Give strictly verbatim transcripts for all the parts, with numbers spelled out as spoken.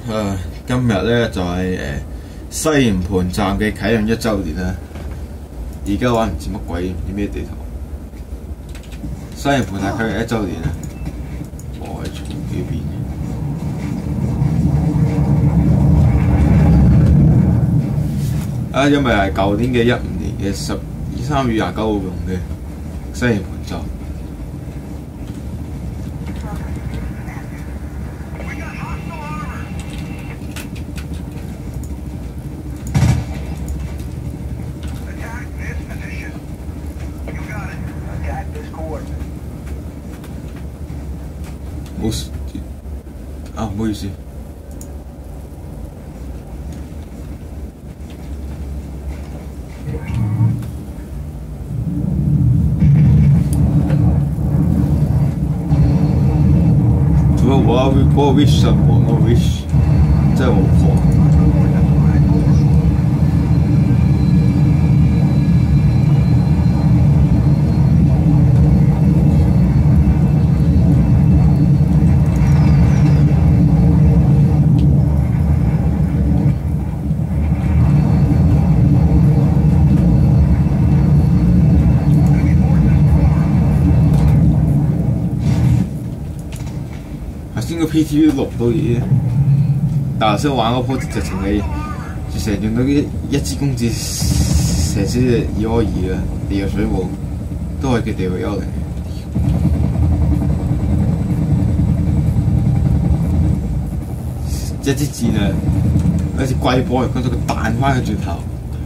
誒，今日咧就係、是、誒、呃、西營盤站嘅啟用一週年啦。而家玩唔知乜鬼，唔知咩地圖。西營盤站啟用一週年啊！我係從呢邊。啊，因為係舊年嘅一五年嘅十二三月廿九號用嘅西營盤站。冇事啊，唔好意思。我我我 wish 什麼？我 wish 即係我婆。先個 P T V 錄唔到嘢，但頭先玩嗰鋪直情係直成用到一一支公子成支二柯二啊，地熱水壺都係佢地獄幽靈。一支箭啊，好似龜波，跟住佢彈翻佢轉頭。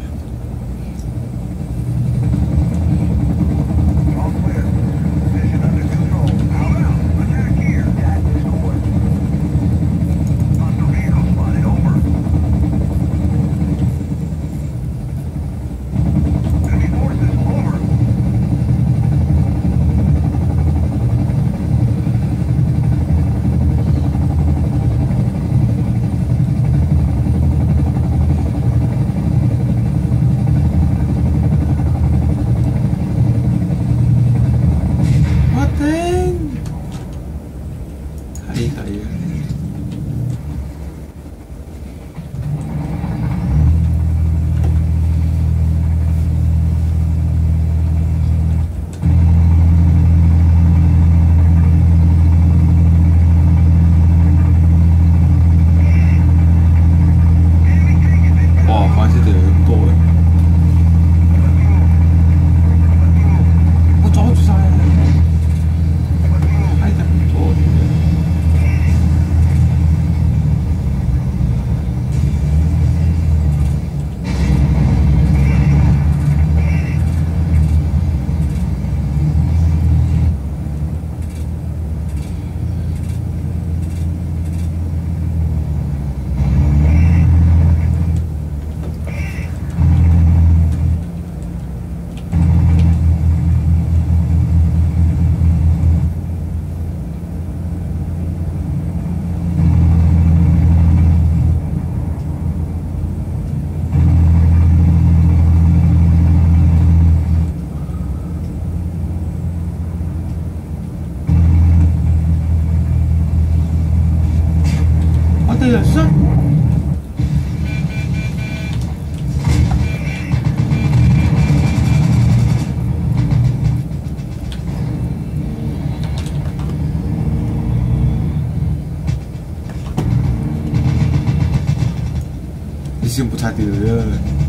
人生。你先不差点了。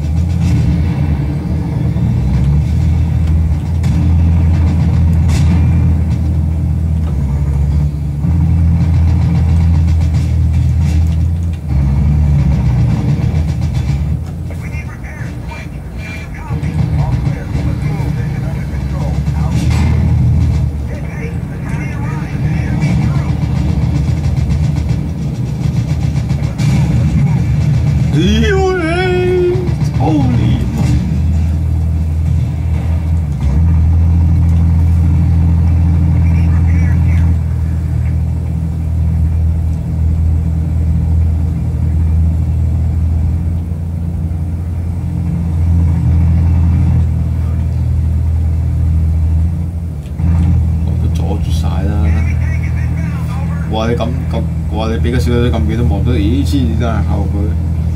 因为操你妈！我都阻住晒啦！我話你咁咁，我話你俾幾個小隊咁遠都望到，咦？黐線真係後佢。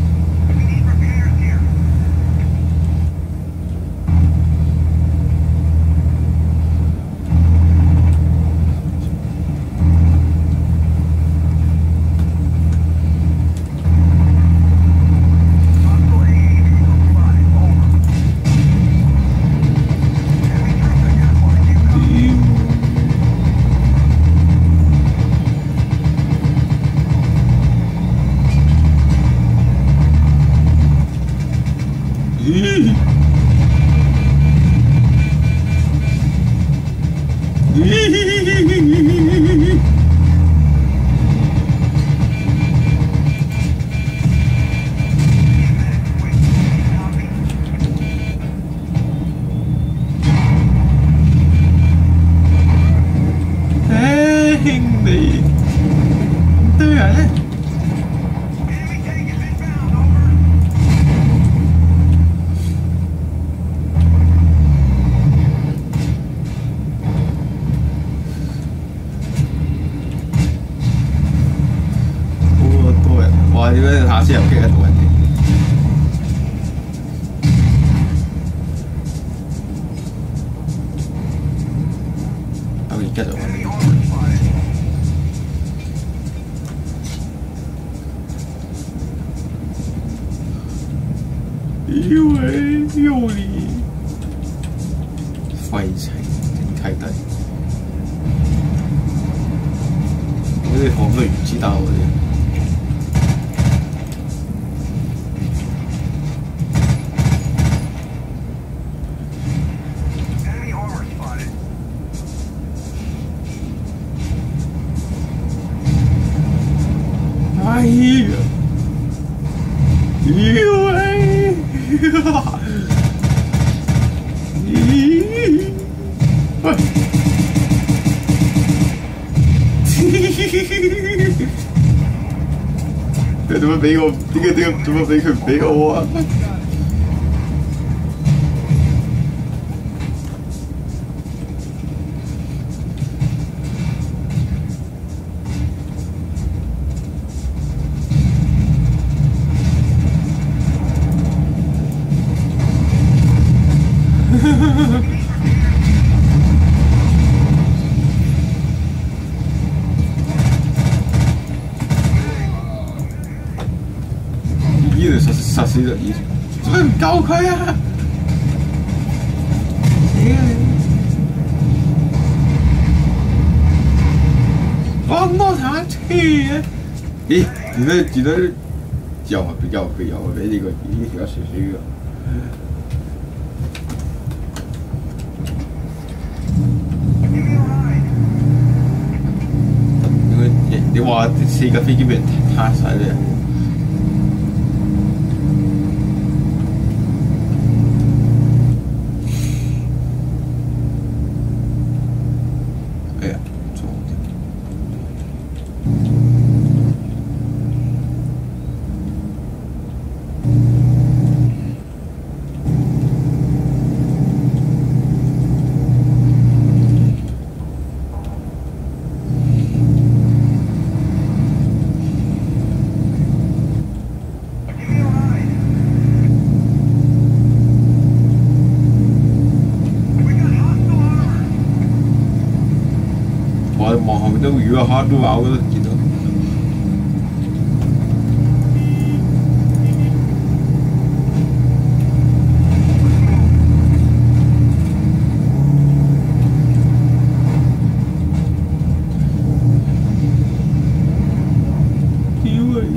兄弟，對人咧。哇！點解下次又擊得到人哋？我而家就揾你。妖喂，妖你！廢青整契弟，嗰啲放咗原子彈嗰啲。哎呀！妖喂！咦？喂！佢做乜俾我？點解點解做乜俾佢唔俾我啊？呢度實實死咗意，做咩唔救佢啊？屌你！放多台車啊！咦？原來原來又係又係又係俾呢個呢條少少嘅。你話四架飛機俾人撻晒咧？哎呀，撞添！我望後面都如果黑都咬嗰度見到。屌喂！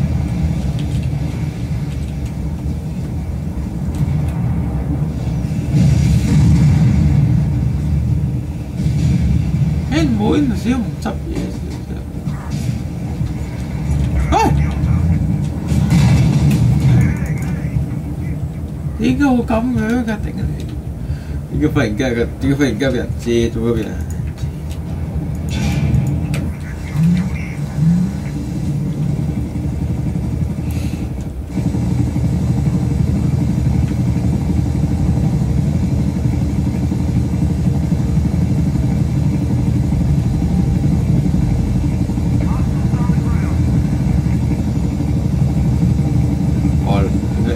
唔會，少唔執嘢少。哎！點解會咁樣㗎？頂你！點解忽然間嘅？點解忽然間俾人遮咗嗰邊啊？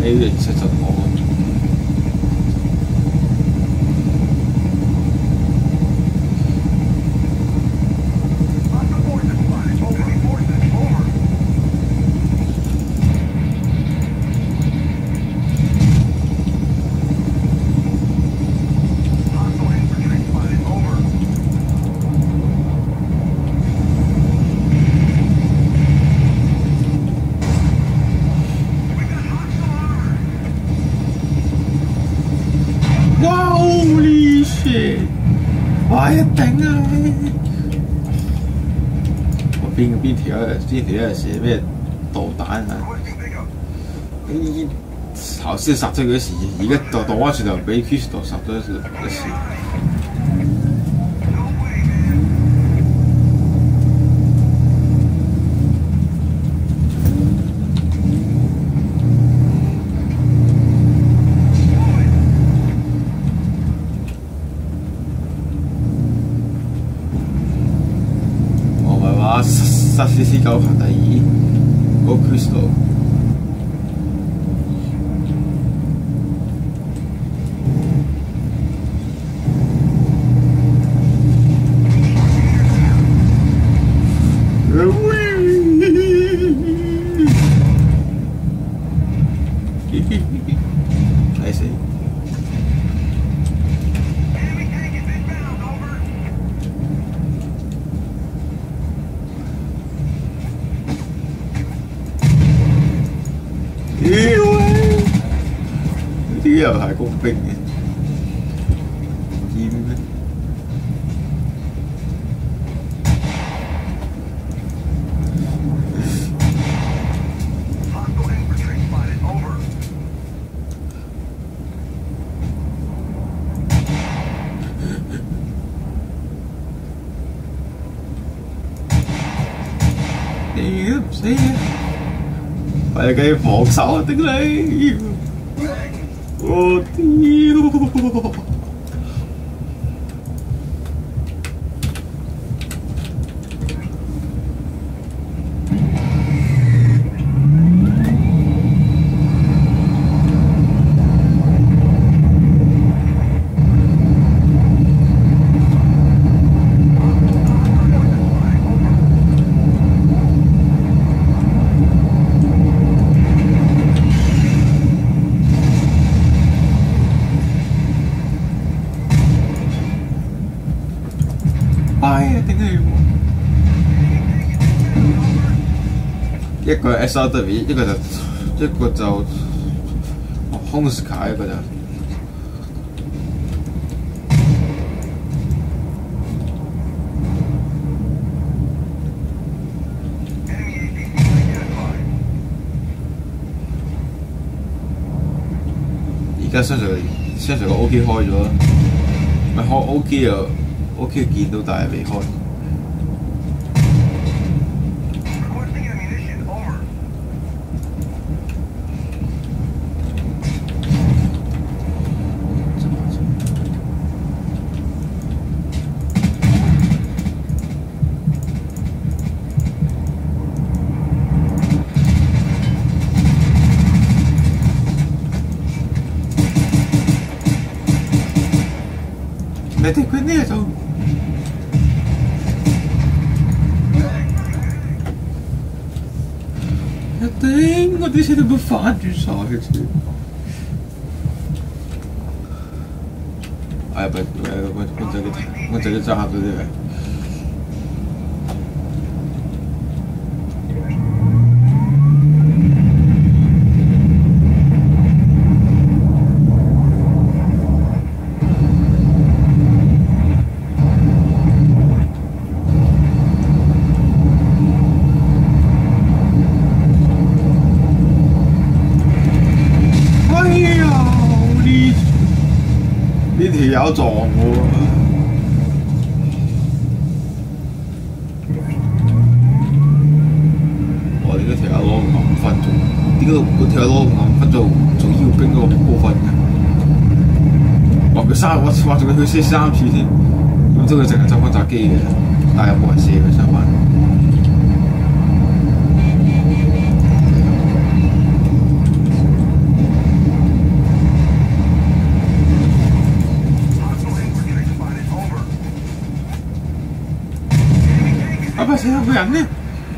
A 零七就我。Holy shit！ 我一頂啊！我邊邊條邊條係寫咩導彈啊？呢頭先殺咗佢一時，而家就倒翻轉頭俾 Crystal 殺咗一時。殺死死狗排第二，嗰 Crystal。睇死！呢啲又係工兵嘅，厭咩？你都唔死嘅，係繼續防守啊！頂你！我屌！哎呀，頂你！一個 S R W， 一個就一個就 Honska， 一個就。而家相信相信個 O K 開咗，咪開 O K 又。O.K. 見到但係未開。你哋佢呢就？頂！我啲車都冇反轉晒嘅車。哎呀，唔係，我我就要我就要揸下佢啲嘅。呢條友撞我喎！我哋嗰條友攞五分鐘，點解嗰條友攞五分鐘做腰兵嗰個過分嘅？哇！佢三我話仲要佢射三次添，咁即係佢淨係執翻炸機嘅，但係冇人射佢相反。 死有個人呢！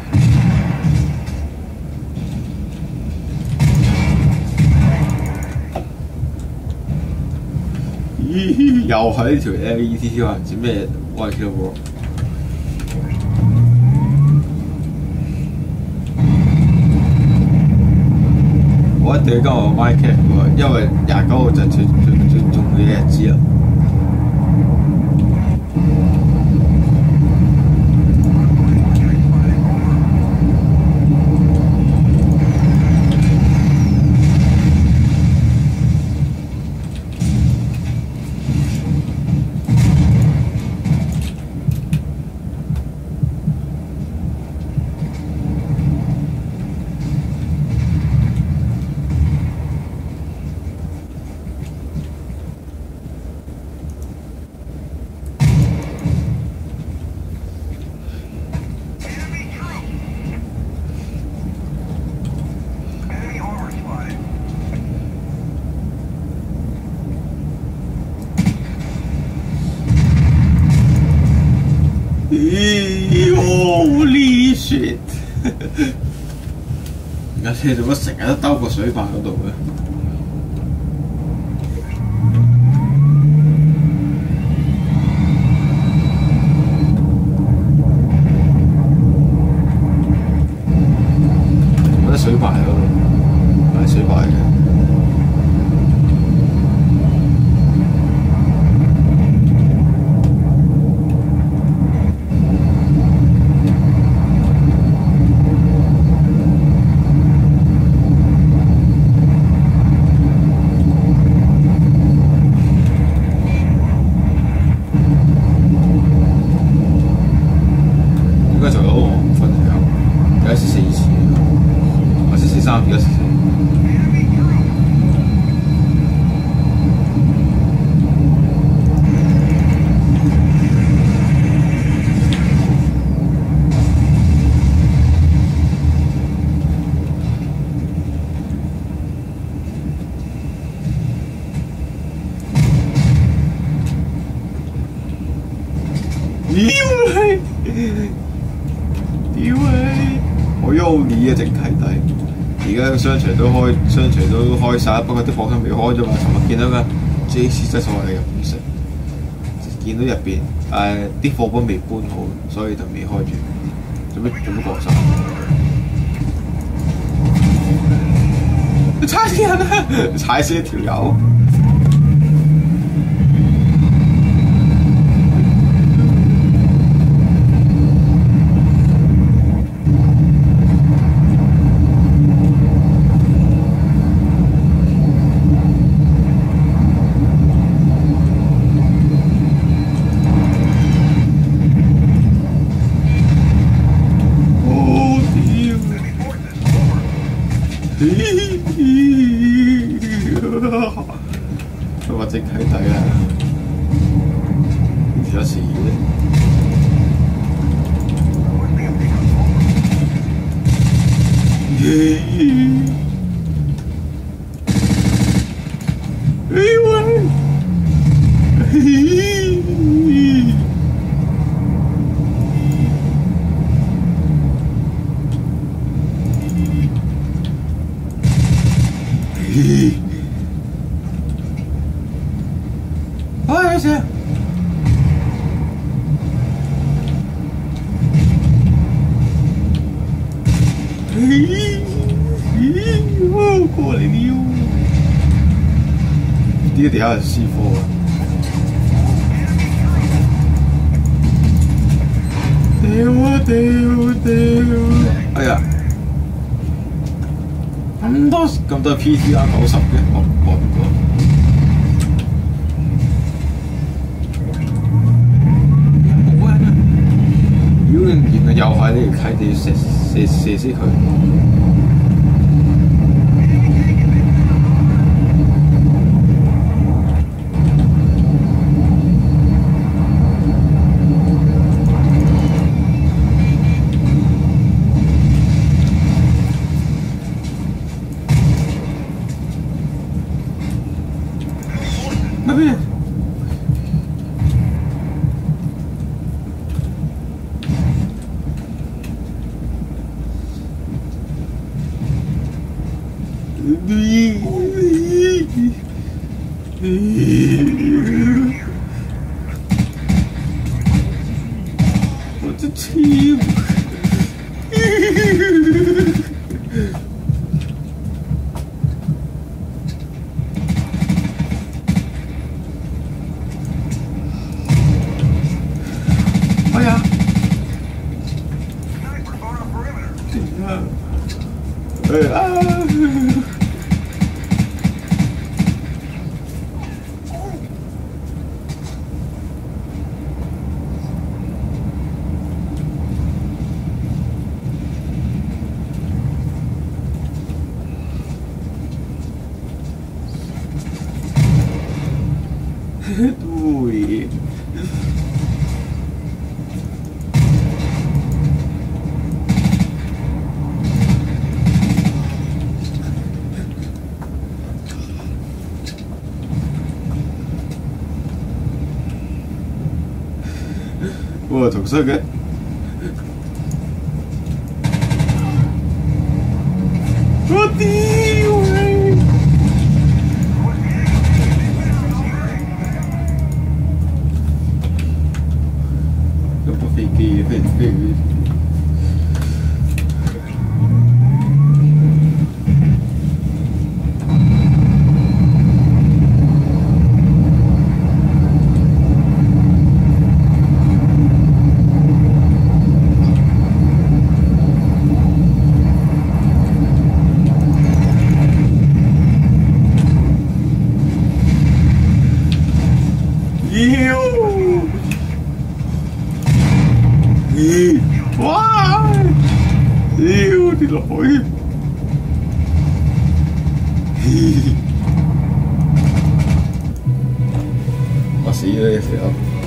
咦，又係呢條 L E T T 唔知咩 Y Q 喎。我一定要跟我 Minecraft 喎，因為廿九號就最最最重要嘅日子啦。Holy shit！ 而家車做乜成日都兜個水壩嗰度嘅？我覺得水壩嗰度係水壩嘅。屌你！我優你啊，正契弟！而家個商場都開，商場都開晒，不過啲貨都未開啫嘛。尋日見到個 J C 質素係入唔成，見到入邊誒啲貨品未搬好，所以就未開住。做咩做乜過晒？你踩死人啊！踩死一條友！佢話正契弟啊，有時咧。哎喂！哎，谁？哦，過嚟了！呢個地下係 C 貨啊！屌啊屌屌！哎呀！咁多咁多 P T R 九十嘅，我我唔過。冇人啊！如果原來又係呢條契弟，要射射射死佢。那邊我的天！哎呀！哎啊！对。我同色嘅。我屌你！有部飛機飛飛。妖！咦！哇！妖啲女！我死咗嘅時候。